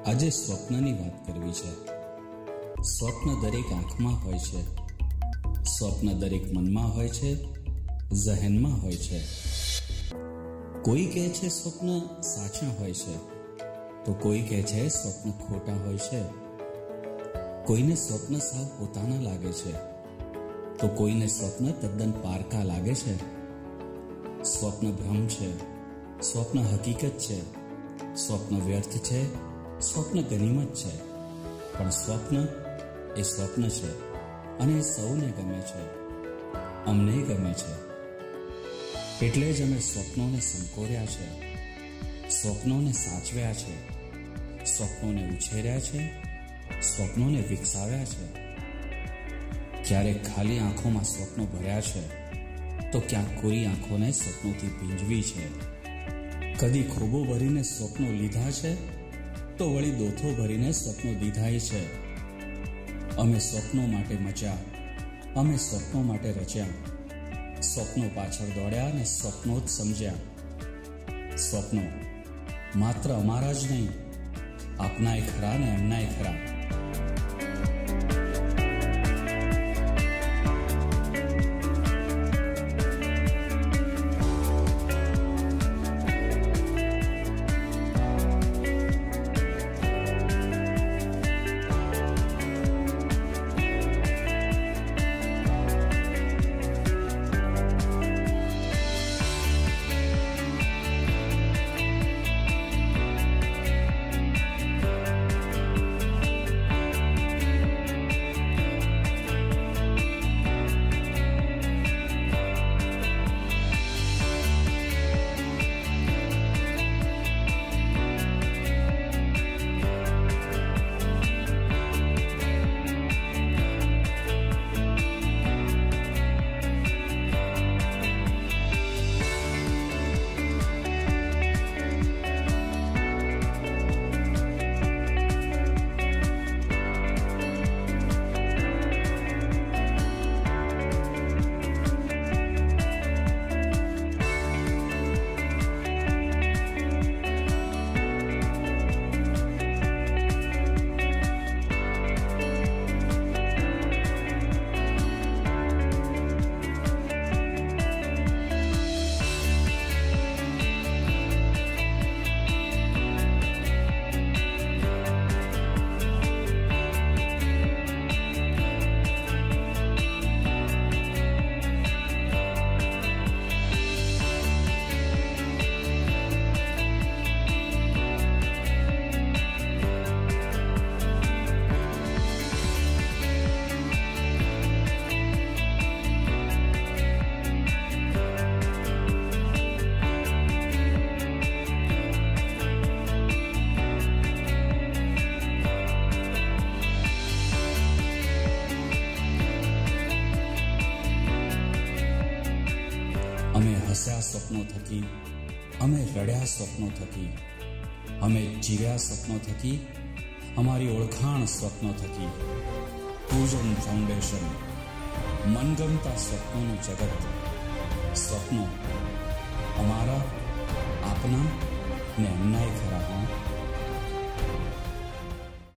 આજે સ્વપ્નની વાત કરવી છે। સ્વપ્ન દરેક આંખમાં હોય છે, સ્વપ્ન દરેક મનમાં હોય છે, જહેનમાં હોય છે। કોઈ કહે છે સ્વપ્ન સાચા હોય છે, તો કોઈ કહે છે સ્વપ્ન ખોટા હોય છે। કોઈને સ્વપ્ન સાવ પોતાના લાગે છે, તો કોઈને સ્વપ્ન તદ્દન પારકા લાગે છે। સ્વપ્ન ભ્રમ છે, સ્વપ્ન હકીકત છે, સ્વપ્ન વ્યર્થ છે, સ્વપ્ન ગનીમત છે, પણ સ્વપ્ન એ સ્વપ્ન છે અને એ સૌને ગમે છે, અમને ગમે છે। એટલે જ અમે સ્વપ્નોને સંકોર્યા છે, સ્વપ્નોને સાચવ્યા છે, સ્વપ્નોને ઉછેર્યા છે, સ્વપ્નોને વિકસાવ્યા છે। ક્યારેક ખાલી આંખોમાં સ્વપ્નો ભર્યા છે, તો ક્યાંક કોરી આંખોને સ્વપ્નોથી ભીંજવી છે। કદી ખોબો ભરીને સ્વપ્નો લીધા છે, તો વળી દોથો ભરીને સ્વપ્નો દીધાય છે। અમે સ્વપ્નો માટે મચ્યા, અમે સ્વપ્નો માટે રચ્યા, સ્વપ્નો પાછળ દોડ્યા અને સ્વપ્નો જ સમજ્યા। સ્વપ્નો માત્ર અમારા જ નહીં, આપનાય ખરા ને એમનાય ખરા। અમે હસ્યા સ્વપ્નો થકી, અમે રડ્યા સ્વપ્નો થકી, અમે જીવ્યા સ્વપ્નો થકી, અમારી ઓળખાણ સ્વપ્નો થકી। પૂજન ફાઉન્ડેશન, મનગમતા સ્વપ્નોનું જગત। સ્વપ્નો અમારા, આપના ને એમનાય ખરા।